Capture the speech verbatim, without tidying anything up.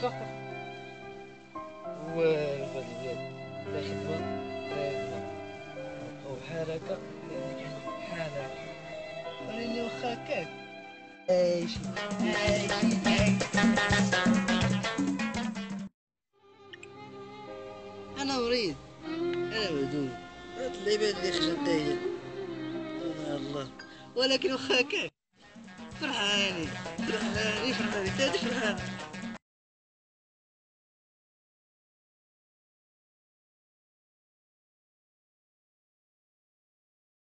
وقف. والغني ياك لا خدمة لا خدمة نبقاو بحال هكا بحال هكا وريني واخا هكاك عايشين عايشين عايشين. انا مريض انا مهدوم هاد العباد اللي خشمت هي سبحان الله ولكن واخا هكاك فرحاني فرحاني فرحاني تادي فرحان